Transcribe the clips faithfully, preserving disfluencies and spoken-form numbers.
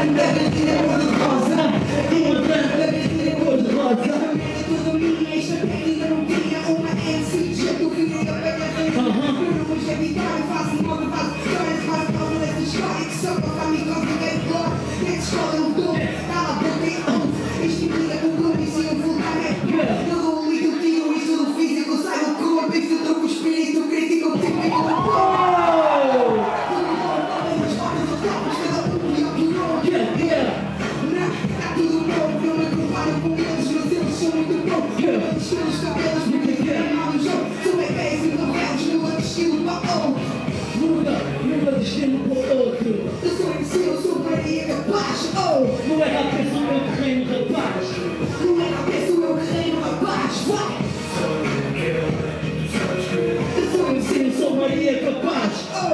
Não é cabeça o meu terreno, rapaz. Não é cabeça o meu terreno, rapaz. Vai! Eu sou M C, eu sou Maria Capaz.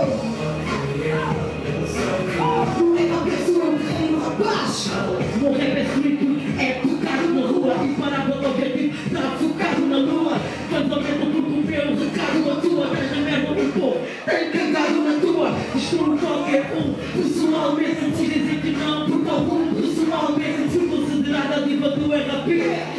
Não é cabeça o meu terreno, rapaz. O meu rap é solito, é tocado na rua. Imparável objetivo, está focado na lua. Casamento porque o meu recado a tua. Tens na merda do povo, tem cagado na tua. Destruo qualquer um, pessoalmente. Se dizer que não, porque algum pessoalmente fui considerada a diva do R P.